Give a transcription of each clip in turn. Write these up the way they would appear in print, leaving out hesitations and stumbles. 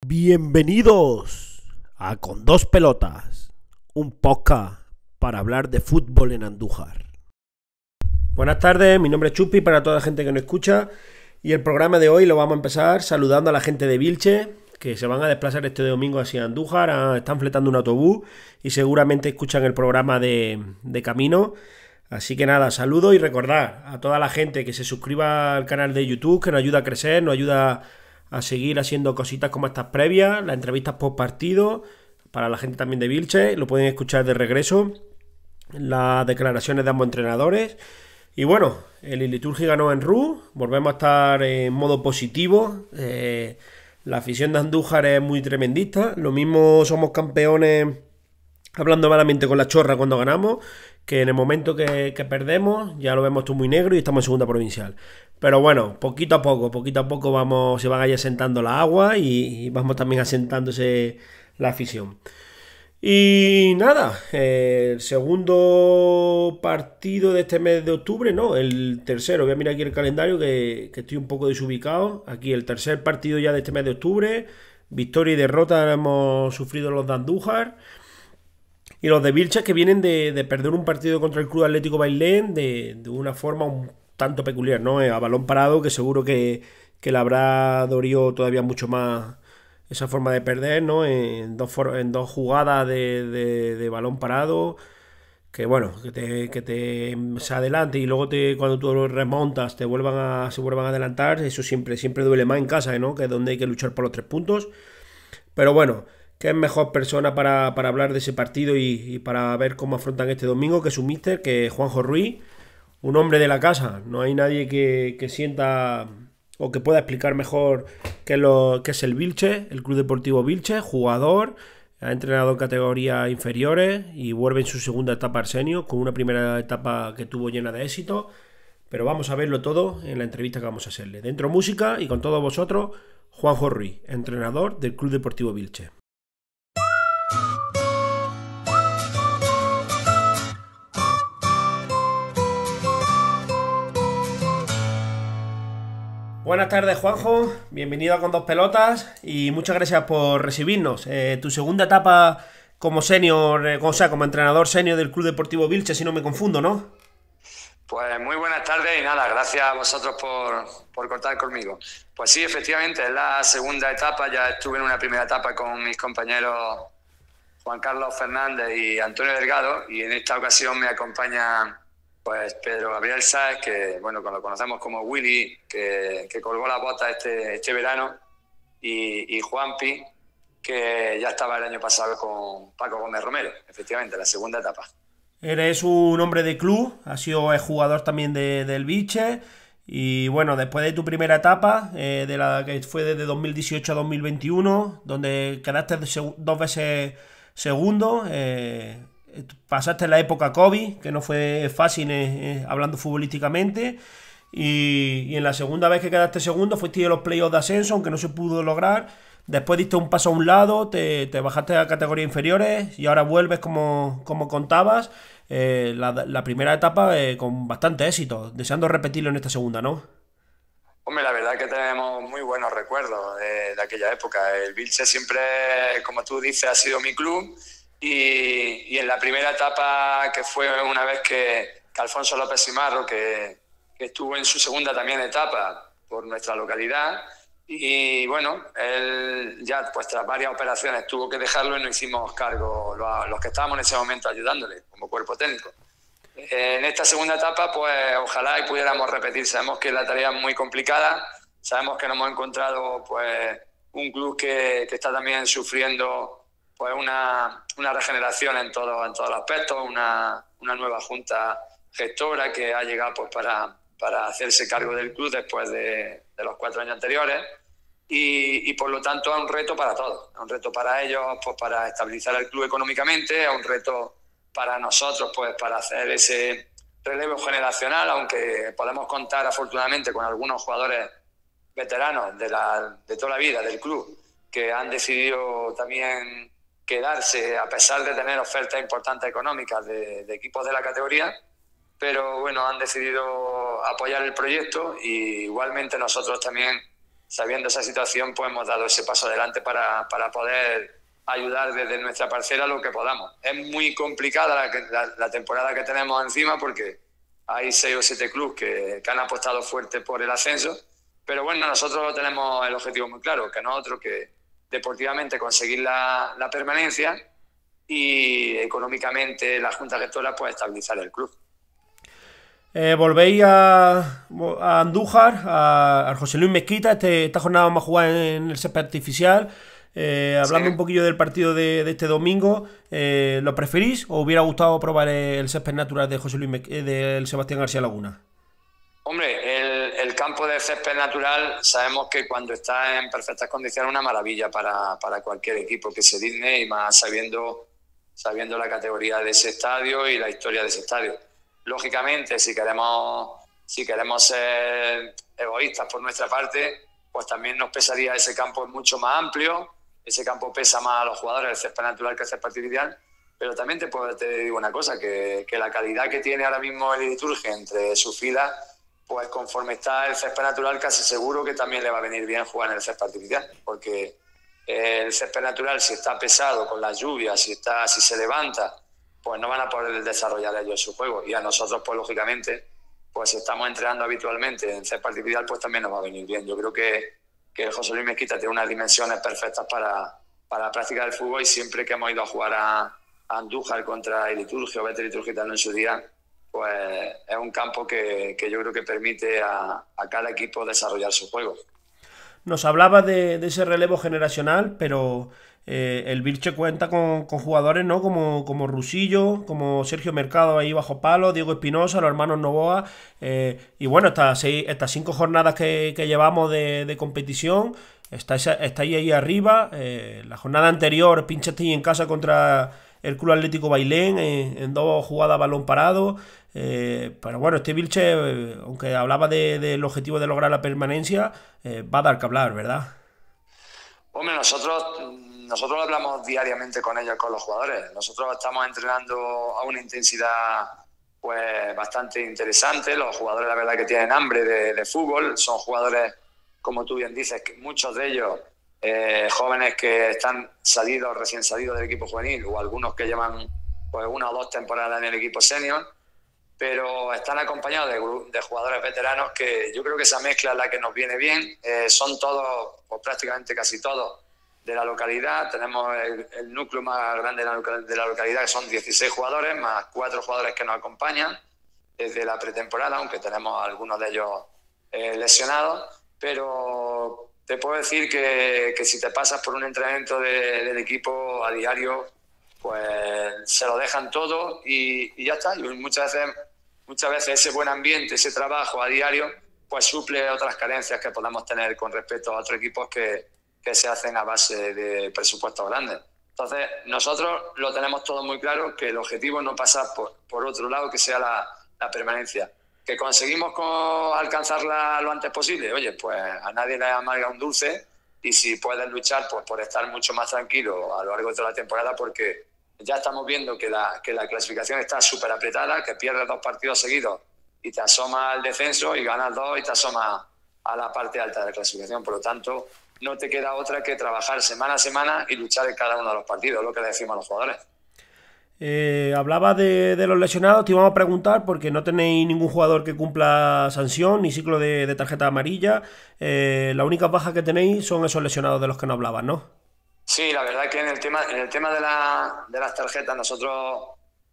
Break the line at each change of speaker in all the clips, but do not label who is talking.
Bienvenidos a Con Dos Pelotas, un podcast para hablar de fútbol en Andújar. Buenas tardes, mi nombre es Chupi para toda la gente que nos escucha y el programa de hoy lo vamos a empezar saludando a la gente de Vilche, que se van a desplazar este domingo hacia Andújar, están fletando un autobús y seguramente escuchan el programa de camino. Así que nada, saludo y recordar a toda la gente que se suscriba al canal de YouTube, que nos ayuda a crecer, nos ayuda a seguir haciendo cositas como estas previas, las entrevistas post partido, para la gente también de Vilche, lo pueden escuchar de regreso, las declaraciones de ambos entrenadores. Y bueno, el Iliturgi ganó en RU, volvemos a estar en modo positivo, la afición de Andújar es muy tremendista, lo mismo somos campeones hablando malamente con la chorra cuando ganamos, que en el momento que perdemos ya lo vemos todo muy negro y estamos en segunda provincial. Pero bueno, poquito a poco vamos, se van a ir asentando la agua y vamos también asentándose la afición. Y nada, el segundo partido de este mes de octubre, no, el tercero, voy a mirar aquí el calendario que estoy un poco desubicado. Aquí el tercer partido ya de este mes de octubre, victoria y derrota hemos sufrido los de Andújar. Y los de Vilches que vienen de perder un partido contra el Club Atlético Bailén de una forma un tanto peculiar, ¿no? A balón parado, que seguro que le habrá dolido todavía mucho más esa forma de perder, ¿no? En dos jugadas de balón parado, que bueno, que te se adelante y luego cuando tú lo remontas se vuelvan a adelantar, eso siempre duele más en casa, ¿no? Que es donde hay que luchar por los 3 puntos. Pero bueno, ¿qué es mejor persona para hablar de ese partido y para ver cómo afrontan este domingo que su míster, que es Juanjo Ruiz, un hombre de la casa? No hay nadie que sienta o que pueda explicar mejor qué es el Vilche, el Club Deportivo Vilche, jugador, ha entrenado en categorías inferiores y vuelve en su segunda etapa Arsenio, con una primera etapa que tuvo llena de éxito. Pero vamos a verlo todo en la entrevista que vamos a hacerle. Dentro música y con todos vosotros, Juanjo Ruiz, entrenador del Club Deportivo Vilche. Buenas tardes, Juanjo, bienvenido a Con Dos Pelotas y muchas gracias por recibirnos. Tu segunda etapa como senior, o sea, como entrenador senior del Club Deportivo Vilche, si no me confundo, ¿no?
Pues muy buenas tardes y nada, gracias a vosotros por contar conmigo. Pues sí, efectivamente, es la segunda etapa, ya estuve en una primera etapa con mis compañeros Juan Carlos Fernández y Antonio Delgado y en esta ocasión me acompaña pues Pedro Gabriel Sáez, que bueno, lo conocemos como Willy, que colgó la bota este verano, y Juanpi, que ya estaba el año pasado con Paco Gómez Romero, efectivamente, la segunda etapa.
Eres un hombre de club, has sido jugador también del Vilche y bueno, después de tu primera etapa, de la que fue desde 2018 a 2021, donde quedaste 2 veces segundo, pasaste la época COVID, que no fue fácil hablando futbolísticamente, y en la segunda vez que quedaste segundo fuiste a los playoffs de ascenso, aunque no se pudo lograr. Después diste un paso a un lado, te bajaste a categorías inferiores y ahora vuelves como contabas, la primera etapa con bastante éxito, deseando repetirlo en esta segunda, ¿no?
Hombre, la verdad es que tenemos muy buenos recuerdos de aquella época. El Vilche siempre, como tú dices, ha sido mi club y en la primera etapa, que fue una vez que Alfonso López Simarro, que estuvo en su segunda también etapa por nuestra localidad, y bueno, él ya pues tras varias operaciones tuvo que dejarlo y nos hicimos cargo los que estábamos en ese momento ayudándole como cuerpo técnico. En esta segunda etapa pues ojalá y pudiéramos repetir. Sabemos que la tarea es muy complicada, sabemos que nos hemos encontrado pues un club que está también sufriendo pues una regeneración en todos los aspectos, una nueva junta gestora que ha llegado pues para hacerse cargo del club después de los 4 años anteriores y por lo tanto es un reto para todos, es un reto para ellos pues para estabilizar el club económicamente, es un reto para nosotros pues para hacer ese relevo generacional, aunque podemos contar afortunadamente con algunos jugadores veteranos de toda la vida del club que han decidido también quedarse a pesar de tener ofertas importantes económicas de equipos de la categoría, pero bueno, han decidido apoyar el proyecto y igualmente nosotros también sabiendo esa situación, pues hemos dado ese paso adelante para poder ayudar desde nuestra parcela lo que podamos. Es muy complicada la temporada que tenemos encima porque hay 6 o 7 clubes que han apostado fuerte por el ascenso, pero bueno, nosotros tenemos el objetivo muy claro, que nosotros que deportivamente conseguir la permanencia y económicamente la Junta Gestora pues estabilizar el club.
Volvéis a Andújar, al José Luis Mezquita. Esta jornada vamos a jugar en el césped artificial. Hablando un poquillo del partido de este domingo, ¿lo preferís o hubiera gustado probar el césped natural de José Luis del Sebastián García Laguna?
Hombre, el campo de césped natural sabemos que cuando está en perfectas condiciones es una maravilla para cualquier equipo que se digne, y más sabiendo la categoría de ese estadio y la historia de ese estadio. Lógicamente, si queremos ser egoístas por nuestra parte, pues también nos pesaría ese campo mucho más amplio. Ese campo pesa más a los jugadores, el césped natural que el césped artificial. Pero también te digo una cosa, que la calidad que tiene ahora mismo el Iliturgi entre sus filas, pues conforme está el césped natural, casi seguro que también le va a venir bien jugar en el césped artificial. Porque el césped natural, si está pesado con las lluvias, si se levanta, pues no van a poder desarrollar ellos su juego. Y a nosotros, pues lógicamente, pues si estamos entrenando habitualmente en césped artificial, pues también nos va a venir bien. Yo creo que el José Luis Mezquita tiene unas dimensiones perfectas para la práctica del fútbol, y siempre que hemos ido a jugar a Andújar contra el Iliturgi o Betis Liturgitano en su día, pues es un campo que yo creo que permite a cada equipo desarrollar su juego.
Nos hablaba de ese relevo generacional, pero el Birche cuenta con jugadores, ¿no? Como Rusillo, como Sergio Mercado ahí bajo palo, Diego Espinosa, los hermanos Novoa, y bueno, estas 5 jornadas que llevamos de competición, estáis ahí arriba. La jornada anterior pinchasteis en casa contra el Club Atlético Bailén en 2 jugadas a balón parado. Pero bueno, este Vilche, aunque hablaba del objetivo de lograr la permanencia, va a dar que hablar, ¿verdad?
Hombre, nosotros hablamos diariamente con ellos, con los jugadores. Nosotros estamos entrenando a una intensidad pues bastante interesante. Los jugadores, la verdad, que tienen hambre de fútbol. Son jugadores, como tú bien dices, que muchos de ellos jóvenes que están recién salidos del equipo juvenil, o algunos que llevan pues 1 o 2 temporadas en el equipo senior, pero están acompañados de jugadores veteranos, que yo creo que esa mezcla es la que nos viene bien. Son todos, o prácticamente casi todos, de la localidad. Tenemos el núcleo más grande de la localidad, que son 16 jugadores, más 4 jugadores que nos acompañan desde la pretemporada, aunque tenemos algunos de ellos lesionados. Pero te puedo decir que si te pasas por un entrenamiento del equipo a diario, pues se lo dejan todo y ya está. Y muchas veces ese buen ambiente, ese trabajo a diario, pues suple otras carencias que podamos tener con respecto a otros equipos que se hacen a base de presupuestos grandes. Entonces, nosotros lo tenemos todo muy claro, que el objetivo no pasa por otro lado, que sea la permanencia. ¿Que conseguimos alcanzarla lo antes posible? Oye, pues a nadie le amarga un dulce, y si puedes luchar pues por estar mucho más tranquilo a lo largo de toda la temporada, porque ya estamos viendo que la clasificación está súper apretada, que pierdes 2 partidos seguidos y te asomas al descenso, y ganas 2 y te asomas a la parte alta de la clasificación. Por lo tanto, no te queda otra que trabajar semana a semana y luchar en cada uno de los partidos, lo que le decimos a los jugadores.
Hablaba de los lesionados. Te íbamos a preguntar porque no tenéis ningún jugador que cumpla sanción ni ciclo de tarjeta amarilla. La única baja que tenéis son esos lesionados de los que no hablabas, ¿no?
Sí, la verdad que en el tema de las tarjetas, nosotros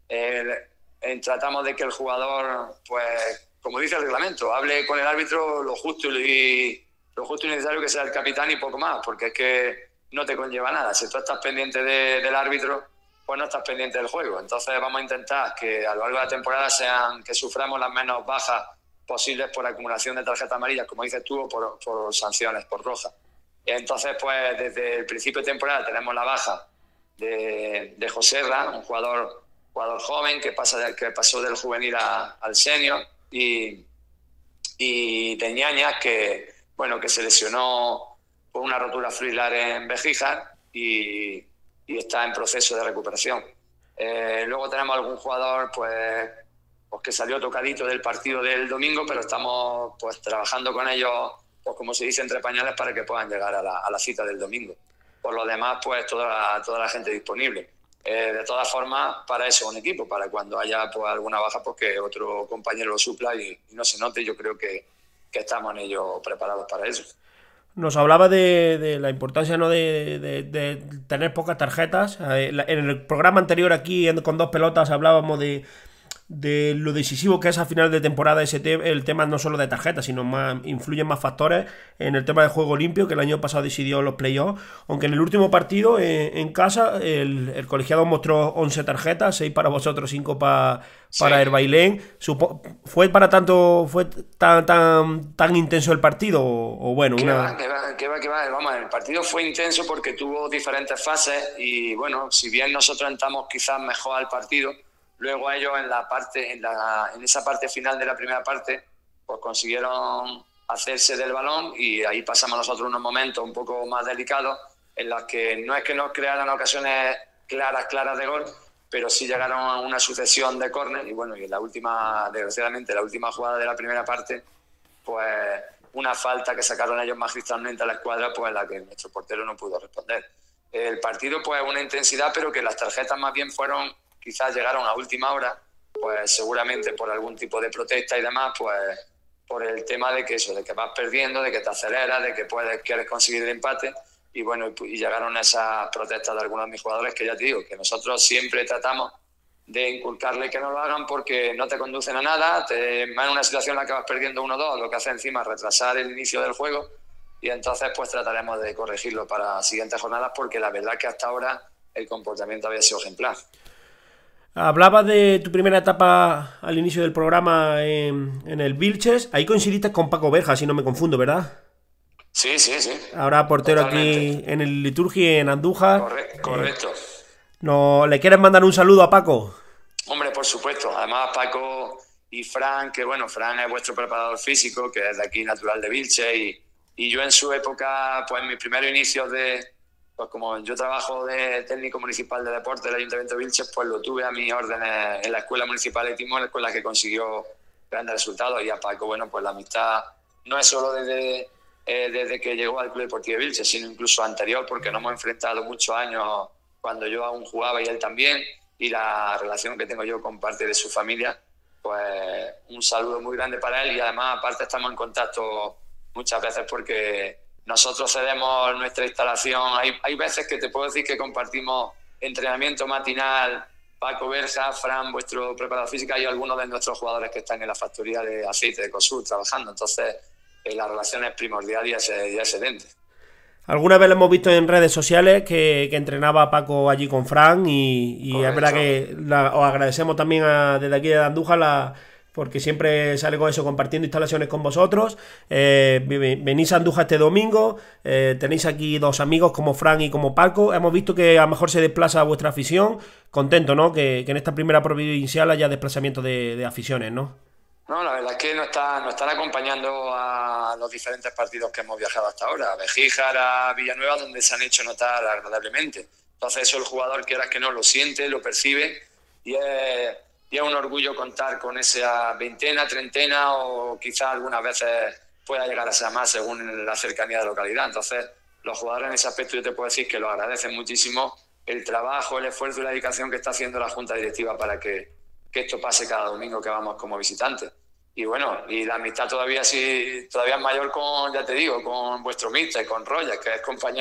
tratamos de que el jugador, pues como dice el reglamento, hable con el árbitro lo justo y necesario, que sea el capitán y poco más, porque es que no te conlleva nada. Si tú estás pendiente del árbitro, pues no estás pendiente del juego. Entonces vamos a intentar que a lo largo de la temporada que suframos las menos bajas posibles por acumulación de tarjetas amarillas, como dices tú, o por sanciones, por rojas. Entonces, pues desde el principio de temporada tenemos la baja de Joserra, un jugador joven que pasó del juvenil al senior, y de Ñañas, que se lesionó por una rotura fibrilar en vejiga y está en proceso de recuperación. Luego tenemos algún jugador pues que salió tocadito del partido del domingo, pero estamos pues trabajando con ellos pues como se dice, entre pañales para que puedan llegar a la cita del domingo. Por lo demás, pues toda la gente disponible. De todas formas, para eso un equipo, para cuando haya pues alguna baja, pues que otro compañero lo supla y no se note. Yo creo que estamos en ello preparados para eso.
Nos hablaba de la importancia, ¿no?, de tener pocas tarjetas. En el programa anterior aquí, con dos pelotas, hablábamos de lo decisivo que es a final de temporada el tema no solo de tarjetas, sino influyen más factores en el tema de juego limpio, que el año pasado decidió los playoffs, aunque en el último partido en casa el colegiado mostró 11 tarjetas, 6 para vosotros, 5 para el Bailén. ¿Fue tan intenso el partido? O bueno,
que va. Vamos, el partido fue intenso porque tuvo diferentes fases y bueno, si bien nosotros entramos quizás mejor al partido, luego ellos en esa parte final de la primera parte, pues consiguieron hacerse del balón y ahí pasamos nosotros unos momentos un poco más delicados en los que no es que nos crearan ocasiones claras de gol, pero sí llegaron a una sucesión de córner y bueno, y desgraciadamente, la última jugada de la primera parte, pues una falta que sacaron ellos magistralmente a la escuadra, pues la que nuestro portero no pudo responder. El partido, pues una intensidad, pero que las tarjetas más bien quizás llegaron a última hora, pues seguramente por algún tipo de protesta y demás, pues por el tema de que vas perdiendo, de que te aceleras, de que quieres conseguir el empate, y bueno, y llegaron esas protestas de algunos de mis jugadores, que ya te digo, que nosotros siempre tratamos de inculcarle que no lo hagan porque no te conducen a nada, en una situación en la que vas perdiendo 1-2, lo que hace encima es retrasar el inicio del juego, y entonces pues trataremos de corregirlo para siguientes jornadas, porque la verdad que hasta ahora el comportamiento había sido ejemplar.
Hablabas de tu primera etapa al inicio del programa en el Vilches. Ahí coincidiste con Paco Berja, si no me confundo, ¿verdad?
Sí.
Ahora portero
Totalmente.
aquí en el Liturgi, en Andújar.
Correcto.
¿Le quieres mandar un saludo a Paco?
Hombre, por supuesto. Además, Paco y Fran, que bueno, Fran es vuestro preparador físico, que es de aquí, natural de Vilches, y yo en su época, pues en mis primeros inicios pues como yo trabajo de técnico municipal de deporte del Ayuntamiento de Vilches, pues lo tuve a mis órdenes en la Escuela Municipal de Timón, con la que consiguió grandes resultados. Y a Paco, bueno, pues la amistad no es solo desde que llegó al Club Deportivo de Vilches, sino incluso anterior, porque nos hemos enfrentado muchos años cuando yo aún jugaba y él también, y la relación que tengo yo con parte de su familia, pues un saludo muy grande para él. Y además, aparte, estamos en contacto muchas veces porque nosotros cedemos nuestra instalación. Hay veces que te puedo decir que compartimos entrenamiento matinal, Paco Berja, Fran, vuestro preparador físico, y algunos de nuestros jugadores que están en la factoría de aceite de Cosur trabajando. Entonces, la relación es primordial y excelente.
Alguna vez lo hemos visto en redes sociales que entrenaba a Paco allí con Fran y es verdad que os agradecemos también desde aquí de Andújar porque siempre sale con eso, compartiendo instalaciones con vosotros. Venís a Andújar este domingo, tenéis aquí dos amigos como Fran y como Paco. Hemos visto que a lo mejor se desplaza vuestra afición. Contento, ¿no? Que en esta primera provincial haya desplazamiento de aficiones, ¿no?
No, la verdad es que nos están acompañando a los diferentes partidos que hemos viajado hasta ahora, a Bejíjar, a Villanueva, donde se han hecho notar agradablemente. Entonces eso el jugador, quieras que no, lo siente, lo percibe, y es un orgullo contar con esa veintena, treintena, o quizás algunas veces pueda llegar a ser más según la cercanía de la localidad. Entonces los jugadores en ese aspecto yo te puedo decir que lo agradecen muchísimo el trabajo, el esfuerzo y la dedicación que está haciendo la Junta Directiva para que esto pase cada domingo que vamos como visitantes. Y bueno, y la amistad todavía es mayor ya te digo, con vuestro míster, con Roger, que es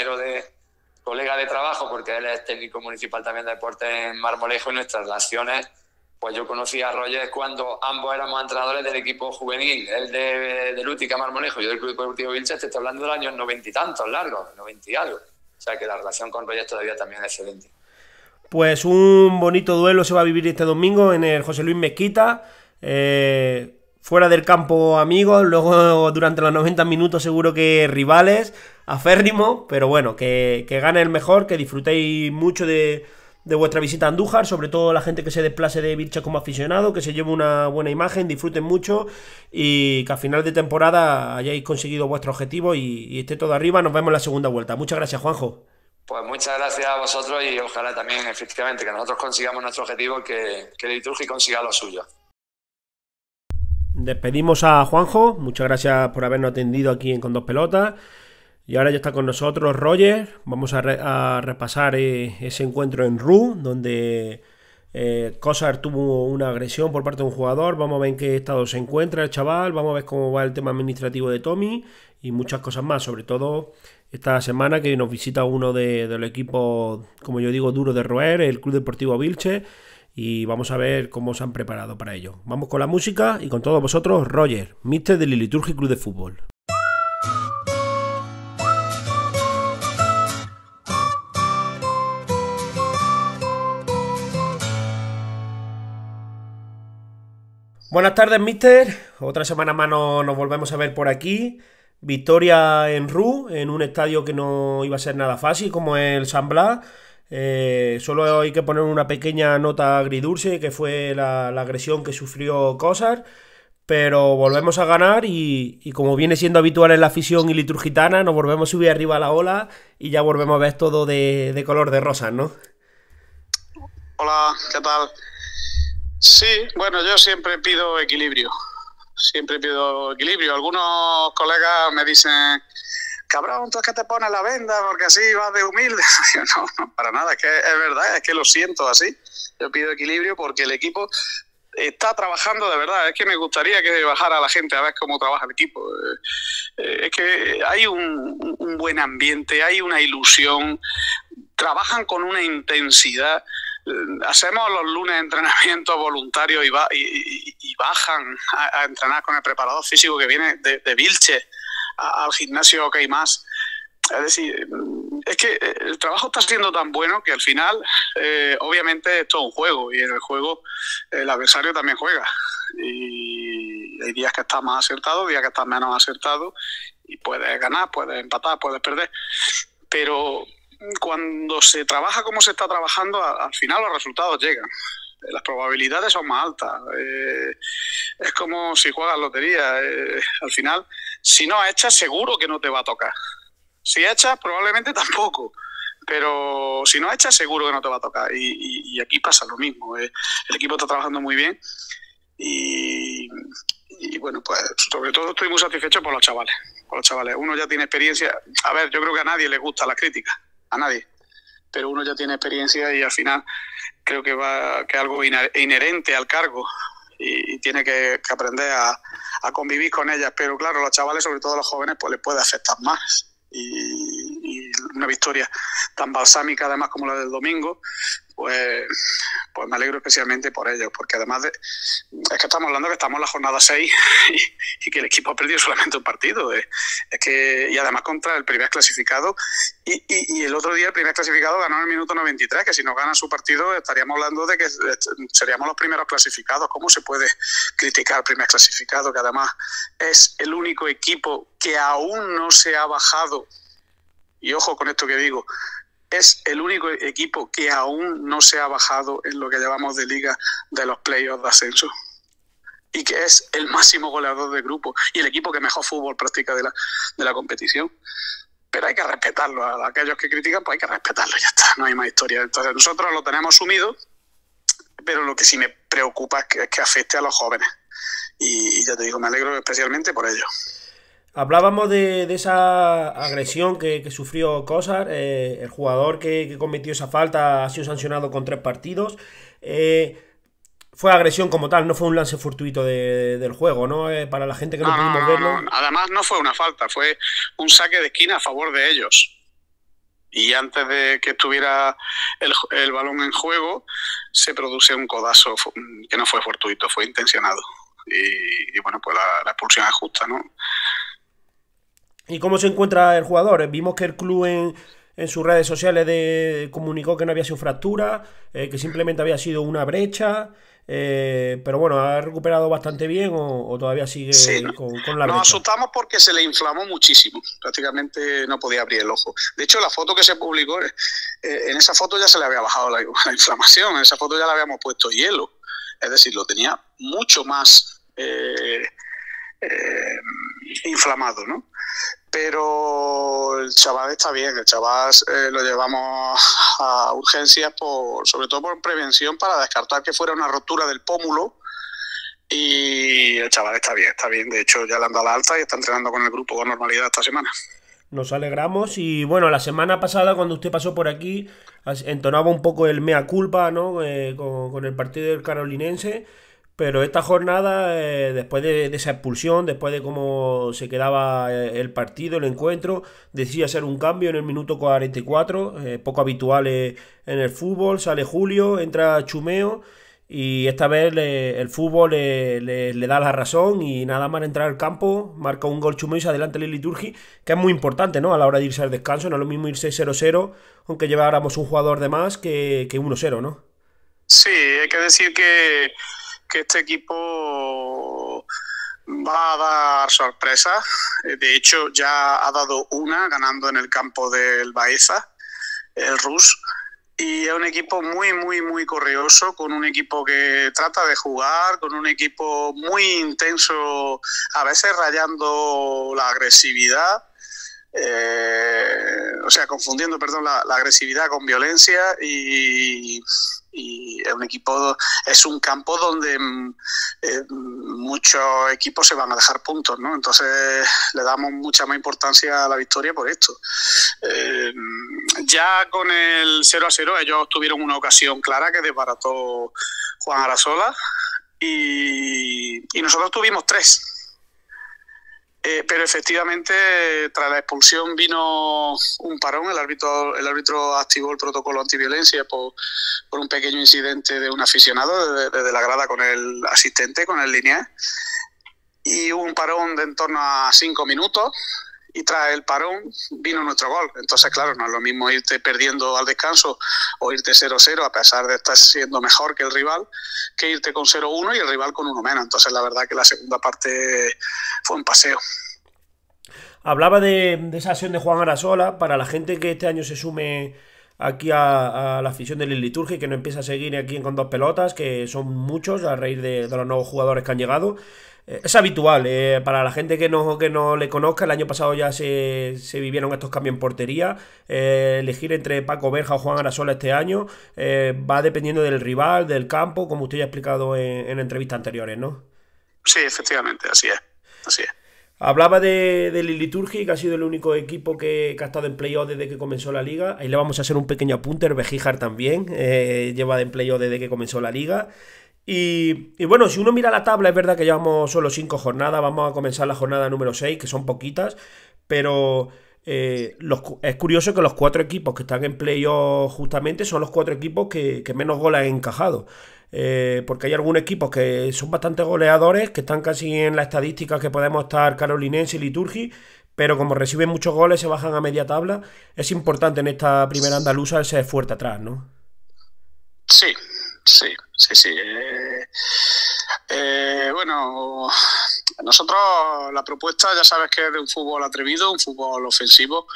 colega de trabajo, porque él es técnico municipal también de deporte en Marmolejo, y nuestras relaciones, pues yo conocí a Roger cuando ambos éramos entrenadores del equipo juvenil, él de Lútica Marmolejo, yo del Club Deportivo Vilches. Te estoy hablando de los años 90 y tantos largos, 90 y algo. O sea que la relación con Roger todavía también es excelente.
Pues un bonito duelo se va a vivir este domingo en el José Luis Mezquita. Fuera del campo amigos, luego durante los 90 minutos seguro que rivales, aférrimos, pero bueno, que gane el mejor, que disfrutéis mucho de vuestra visita a Andújar, sobre todo la gente que se desplace de Vilches como aficionado, que se lleve una buena imagen, disfruten mucho y que a final de temporada hayáis conseguido vuestro objetivo y esté todo arriba. Nos vemos en la segunda vuelta. Muchas gracias, Juanjo.
Pues muchas gracias a vosotros y ojalá también, efectivamente, que nosotros consigamos nuestro objetivo, que el Liturgi consiga lo suyo.
despedimos a Juanjo. Muchas gracias por habernos atendido aquí en Con Dos Pelotas. Y ahora ya está con nosotros Roger. Vamos a repasar ese encuentro en RU, donde Cosar tuvo una agresión por parte de un jugador. Vamos a ver en qué estado se encuentra el chaval. Vamos a ver cómo va el tema administrativo de Tommy y muchas cosas más. Sobre todo esta semana que nos visita uno de los equipos, como yo digo, duro de roer, el Club Deportivo Vilche. Y vamos a ver cómo se han preparado para ello. Vamos con la música y con todos vosotros, Roger, míster del Liturgi Club de Fútbol. Buenas tardes, míster. Otra semana más nos volvemos a ver por aquí. Victoria en RU, en un estadio que no iba a ser nada fácil, como el San Blas. Solo hay que poner una pequeña nota agridulce, que fue la agresión que sufrió Cosar, pero volvemos a ganar y como viene siendo habitual en la afición y liturgitana, nos volvemos a subir arriba a la ola y ya volvemos a ver todo de color de rosas, ¿no?
Hola, ¿qué tal? Sí, bueno, yo siempre pido equilibrio. Algunos colegas me dicen: cabrón, tú es que te pones la venda porque así vas de humilde. No, para nada, es que es verdad, es que lo siento así. Yo pido equilibrio porque el equipo está trabajando de verdad. Es que me gustaría que bajara la gente a ver cómo trabaja el equipo. Es que hay un buen ambiente, hay una ilusión, trabajan con una intensidad. Hacemos los lunes entrenamientos voluntarios y bajan a entrenar con el preparador físico que viene de Vilche al gimnasio OK+. Es decir, es que el trabajo está siendo tan bueno que al final, obviamente, esto es un juego y en el juego el adversario también juega. Y hay días que estás más acertado, días que estás menos acertado y puedes ganar, puedes empatar, puedes perder. Pero cuando se trabaja como se está trabajando, al final los resultados llegan. Las probabilidades son más altas. Es como si juegas lotería. Al final, si no echas, seguro que no te va a tocar. Si echas, probablemente tampoco. Pero si no echas, seguro que no te va a tocar. Y aquí pasa lo mismo. El equipo está trabajando muy bien. Y bueno, pues sobre todo estoy muy satisfecho por los chavales. Uno ya tiene experiencia. A ver, yo creo que a nadie le gusta la crítica. A nadie. Pero uno ya tiene experiencia y al final creo que es algo inherente al cargo y tiene que aprender a convivir con ellas. Pero claro, los chavales, sobre todo los jóvenes, pues les puede afectar más. Y una victoria tan balsámica además como la del domingo, pues me alegro especialmente por ellos, porque además es que estamos hablando que estamos en la jornada 6 y que el equipo ha perdido solamente un partido. Y además contra el primer clasificado, y el otro día el primer clasificado ganó en el minuto 93, que si no gana su partido estaríamos hablando de que seríamos los primeros clasificados. ¿Cómo se puede criticar al primer clasificado, que además es el único equipo que aún no se ha bajado? Y ojo con esto que digo, es el único equipo que aún no se ha bajado en lo que llevamos de liga de los playoffs de ascenso, y que es el máximo goleador del grupo y el equipo que mejor fútbol practica de la competición. Pero hay que respetarlo. A aquellos que critican, pues hay que respetarlo, ya está, no hay más historia. Entonces nosotros lo tenemos sumido, pero lo que sí me preocupa es que afecte a los jóvenes. Y ya te digo, me alegro especialmente por ello.
Hablábamos de esa agresión que sufrió Cosar. El jugador que cometió esa falta ha sido sancionado con 3 partidos. Fue agresión como tal, no fue un lance fortuito del juego, ¿no? Para la gente que no pudimos verlo.
No. Además no fue una falta, fue un saque de esquina a favor de ellos. Y antes de que estuviera el balón en juego, se produce un codazo que no fue fortuito, fue intencionado. Y bueno, pues la expulsión es justa, ¿no?
¿Y cómo se encuentra el jugador? Vimos que el club en sus redes sociales comunicó que no había sido fractura, que simplemente había sido una brecha, pero bueno, ¿ha recuperado bastante bien o todavía sigue con la brecha?
Nos asustamos porque se le inflamó muchísimo, prácticamente no podía abrir el ojo. De hecho, la foto que se publicó, en esa foto ya se le había bajado la inflamación, en esa foto ya le habíamos puesto hielo, es decir, lo tenía mucho más inflamado, ¿no? Pero el chaval está bien, el chaval lo llevamos a urgencias sobre todo por prevención, para descartar que fuera una rotura del pómulo y el chaval está bien. De hecho, ya le han dado la alta y está entrenando con el grupo con normalidad esta semana.
Nos alegramos y bueno, la semana pasada cuando usted pasó por aquí entonaba un poco el mea culpa, ¿no? Con el partido del Carolinense, pero esta jornada, después de esa expulsión, después de cómo se quedaba el partido, el encuentro, decía hacer un cambio en el minuto 44, poco habitual en el fútbol, sale Julio, entra Chumeo. Y esta vez el fútbol le da la razón y nada más entrar al campo, marca un gol Chumel y se adelanta el Liturgi, que es muy importante, ¿no? A la hora de irse al descanso, no es lo mismo irse 0-0, aunque lleváramos un jugador de más que 1-0, ¿no?
Sí, hay que decir que este equipo va a dar sorpresas. De hecho, ya ha dado una ganando en el campo del Baeza, el Rus. Y es un equipo muy corrioso, con un equipo que trata de jugar, con un equipo muy intenso, a veces rayando la agresividad, confundiendo, la agresividad con violencia y es un campo donde muchos equipos se van a dejar puntos, ¿no? Entonces le damos mucha más importancia a la victoria por esto. Ya con el 0-0 ellos tuvieron una ocasión clara que desbarató Juan Arasola y nosotros tuvimos 3. Pero efectivamente, tras la expulsión vino un parón. El árbitro activó el protocolo antiviolencia por un pequeño incidente de un aficionado desde la grada con el asistente, con el lineal. Y hubo un parón de en torno a 5 minutos. Y tras el parón vino nuestro gol. Entonces, claro, no es lo mismo irte perdiendo al descanso o irte 0-0 a pesar de estar siendo mejor que el rival, que irte con 0-1 y el rival con 1 menos. Entonces, la verdad que la segunda parte fue un paseo.
Hablaba de esa acción de Juan Arasola. Para la gente que este año se sume aquí a la afición del Liturgi, que no empieza a seguir aquí Con Dos Pelotas, que son muchos a raíz de los nuevos jugadores que han llegado. Es habitual, para la gente que no le conozca, el año pasado ya se vivieron estos cambios en portería. Elegir entre Paco Berja o Juan Arasola este año va dependiendo del rival, del campo, como usted ya ha explicado en entrevistas anteriores, ¿no?
Sí, efectivamente, así es.
Hablaba del Liturgi, que ha sido el único equipo que ha estado en playoff desde que comenzó la liga. Ahí le vamos a hacer un pequeño apunte. El Bejíjar también lleva en playoff desde que comenzó la liga. Y bueno, si uno mira la tabla, es verdad que llevamos solo 5 jornadas. Vamos a comenzar la jornada número 6, que son poquitas. Pero es curioso que los 4 equipos que están en playoff justamente son los 4 equipos que menos goles han encajado. Porque hay algunos equipos que son bastante goleadores, que están casi en las estadísticas que podemos estar Carolinense y Liturgi, pero como reciben muchos goles se bajan a media tabla. Es importante en esta primera andaluza el ser fuerte atrás, ¿no?
Sí. Bueno, nosotros la propuesta ya sabes que es de un fútbol atrevido, un fútbol ofensivo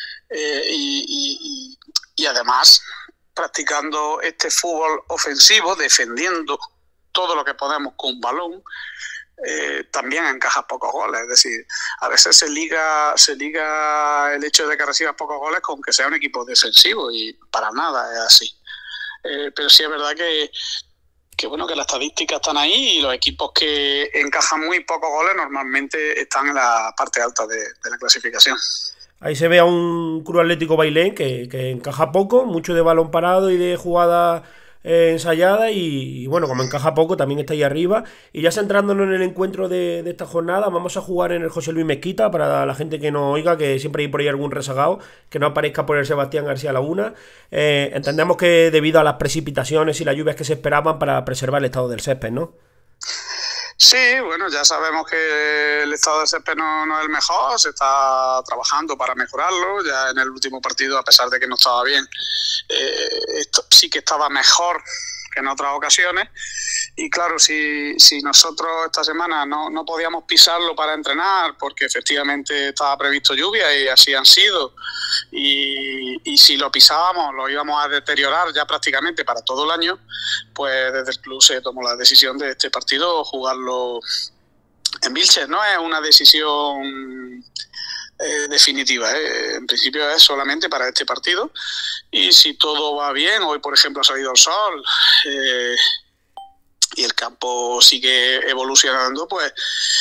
y además practicando este fútbol ofensivo, defendiendo todo lo que podemos con balón, también encajas pocos goles. Es decir, a veces se liga el hecho de que recibas pocos goles con que sea un equipo defensivo y para nada es así. Pero sí es verdad que las estadísticas están ahí y los equipos que encajan muy pocos goles normalmente están en la parte alta de la clasificación.
Ahí se ve a un Club Atlético Bailén que encaja poco, mucho de balón parado y de jugada ensayada y bueno, como encaja poco también está ahí arriba. Y ya centrándonos en el encuentro de esta jornada, vamos a jugar en el José Luis Mezquita. Para la gente que no oiga, que siempre hay por ahí algún rezagado, que no aparezca por el Sebastián García Laguna. Entendemos que debido a las precipitaciones y las lluvias que se esperaban para preservar el estado del césped, ¿no?
Sí, bueno, ya sabemos que el estado del césped no es el mejor, se está trabajando para mejorarlo. Ya en el último partido, a pesar de que no estaba bien, esto sí que estaba mejor que en otras ocasiones. Y claro, si nosotros esta semana no podíamos pisarlo para entrenar, porque efectivamente estaba previsto lluvia y así han sido, y si lo pisábamos lo íbamos a deteriorar ya prácticamente para todo el año, pues desde el club se tomó la decisión de este partido jugarlo en Vilches. No es una decisión definitiva, en principio es solamente para este partido, y si todo va bien, hoy por ejemplo ha salido el sol, y el campo sigue evolucionando, pues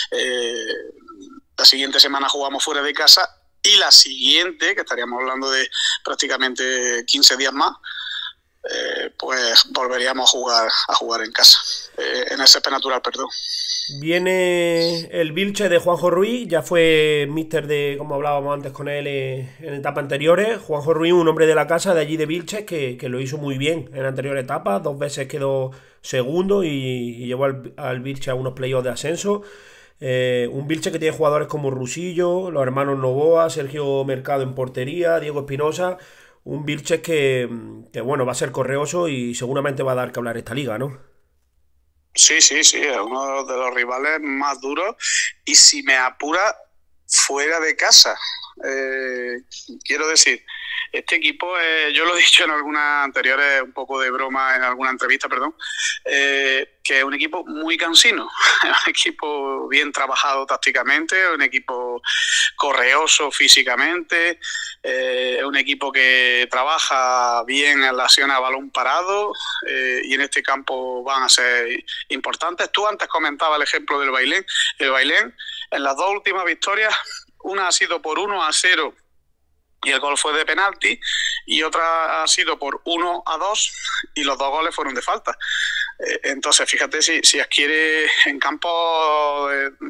la siguiente semana jugamos fuera de casa y la siguiente, que estaríamos hablando de prácticamente 15 días más, pues volveríamos a jugar en casa, en el césped natural, perdón.
Viene el Vilche de Juanjo Ruiz, ya fue míster de, como hablábamos antes con él en etapas anteriores. Juanjo Ruiz, un hombre de la casa de allí de Vilches, que lo hizo muy bien en la anterior etapa, 2 veces quedó segundo y llevó al Vilche a unos playoffs de ascenso. Un Vilche que tiene jugadores como Rusillo, los hermanos Novoa, Sergio Mercado en portería, Diego Espinosa. Un Vilche que bueno, va a ser correoso y seguramente va a dar que hablar esta liga, ¿no?
Sí, es uno de los rivales más duros y si me apura, fuera de casa. Quiero decir, este equipo, yo lo he dicho en algunas anteriores, un poco de broma en alguna entrevista, perdón, que es un equipo muy cansino, es un equipo bien trabajado tácticamente, un equipo correoso físicamente, es un equipo que trabaja bien en la acción a balón parado y en este campo van a ser importantes. Tú antes comentabas el ejemplo del Bailén. El Bailén, en las 2 últimas victorias, una ha sido por 1-0 y el gol fue de penalti, y otra ha sido por 1-2 y los 2 goles fueron de falta. Entonces, fíjate si adquiere en campos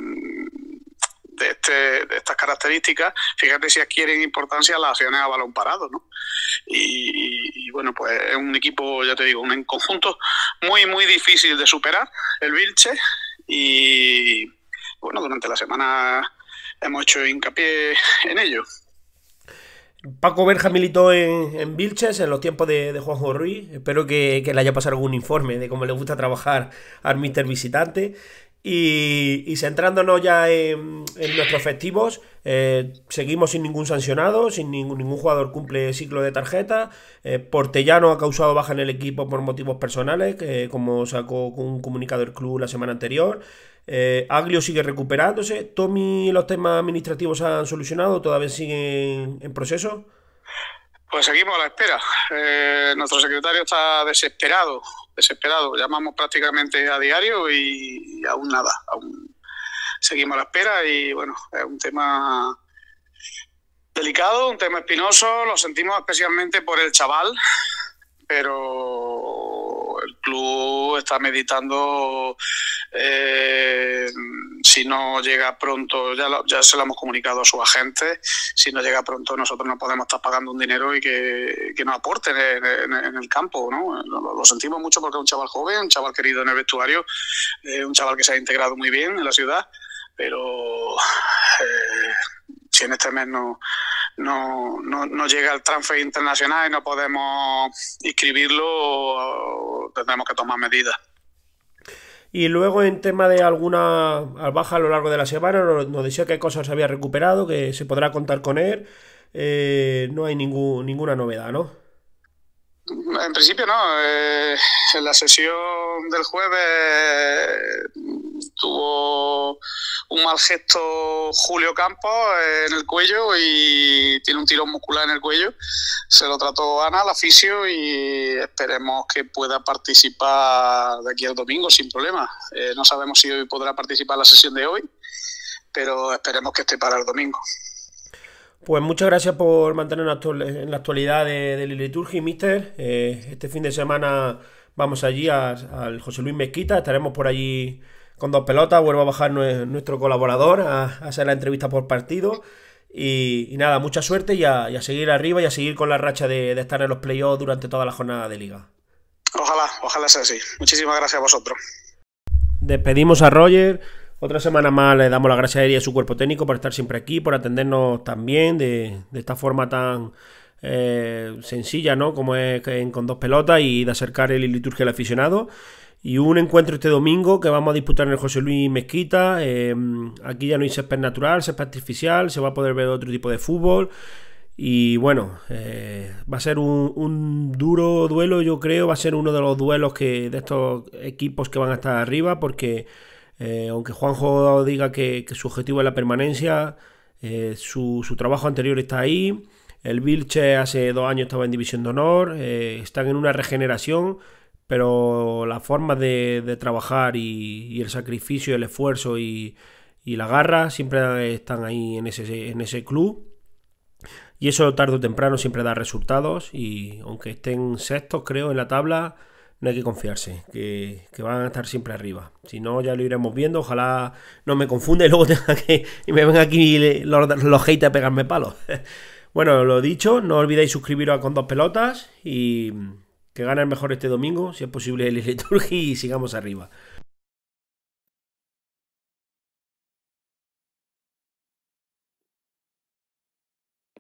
de estas características, fíjate si adquieren importancia las acciones a balón parado, ¿no? Y bueno, pues es un equipo, ya te digo, un conjunto muy, muy difícil de superar, el Vilche, y bueno, durante la semana hemos hecho hincapié en ello.
Paco Berja militó en Vilches en los tiempos de Juanjo Ruiz. Espero que le haya pasado algún informe de cómo le gusta trabajar al míster visitante. Y centrándonos ya en nuestros festivos, seguimos sin ningún sancionado, sin ningún jugador cumple ciclo de tarjeta. Portellano ha causado baja en el equipo por motivos personales, como sacó con un comunicado el club la semana anterior. Aglio sigue recuperándose. Tommy, ¿los temas administrativos se han solucionado? ¿Todavía siguen en proceso?
Pues seguimos a la espera. Nuestro secretario está desesperado. Llamamos prácticamente a diario y aún nada. Aún seguimos a la espera y bueno, es un tema delicado, un tema espinoso. Lo sentimos especialmente por el chaval, pero el club está meditando. Si no llega pronto, ya se lo hemos comunicado a sus agentes, si no llega pronto nosotros no podemos estar pagando un dinero y que nos aporten en el campo, ¿no? Lo sentimos mucho porque es un chaval joven, un chaval querido en el vestuario, un chaval que se ha integrado muy bien en la ciudad, pero si en este mes no llega el transfer internacional y no podemos inscribirlo, tendremos que tomar medidas.
Y luego en tema de alguna baja a lo largo de la semana, nos decía que cosas se había recuperado, que se podrá contar con él. No hay ninguna novedad, ¿no?
En principio no. En la sesión del jueves tuvo un mal gesto Julio Campos en el cuello y tiene un tirón muscular en el cuello. Se lo trató Ana, la fisio, y esperemos que pueda participar de aquí al domingo sin problema. No sabemos si hoy podrá participar en la sesión de hoy, pero esperemos que esté para el domingo.
Pues muchas gracias por mantenernos en la actualidad de la liturgia, míster. Este fin de semana vamos allí al José Luis Mezquita, estaremos por allí con 2 pelotas, vuelvo a bajar nuestro colaborador a hacer la entrevista por partido. Y nada, mucha suerte y a seguir arriba y a seguir con la racha de estar en los playoffs durante toda la jornada de liga.
Ojalá sea así. Muchísimas gracias a vosotros.
Despedimos a Roger. Otra semana más le damos las gracias a él y a su cuerpo técnico por estar siempre aquí, por atendernos tan bien, de esta forma tan sencilla, ¿no? Como es con 2 pelotas y de acercar el liturgia al aficionado. Y un encuentro este domingo que vamos a disputar en el José Luis Mezquita. Aquí ya no hay césped natural, césped artificial, se va a poder ver otro tipo de fútbol. Y bueno, va a ser un duro duelo, yo creo. Va a ser uno de los duelos de estos equipos que van a estar arriba, porque aunque Juanjo diga que su objetivo es la permanencia, su trabajo anterior está ahí. El Vilche hace 2 años estaba en División de Honor, están en una regeneración, pero la forma de trabajar y el sacrificio, el esfuerzo y la garra siempre están ahí en ese club. Y eso tarde o temprano siempre da resultados, y aunque estén sextos, creo, en la tabla, no hay que confiarse, que van a estar siempre arriba. Si no, ya lo iremos viendo. Ojalá no me confunda y luego y me ven aquí los haters a pegarme palos. Bueno, lo dicho, no olvidéis suscribiros a Con Dos Pelotas y que gane el mejor este domingo, si es posible el Liturgi, y sigamos arriba.